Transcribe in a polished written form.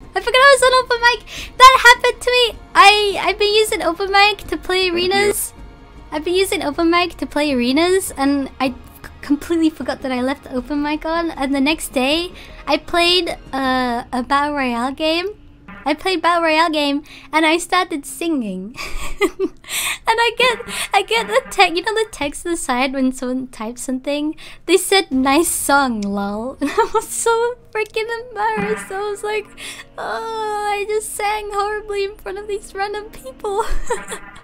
I forgot I was on open mic. That happened to me. I've been using open mic to play arenas. And I completely forgot that I left the open mic on. And the next day, I played a battle royale game. And I started singing. And I get the text, you know the text on the side when someone types something? They said nice song, lol. And I was so freaking embarrassed. I was like, oh, I just sang horribly in front of these random people.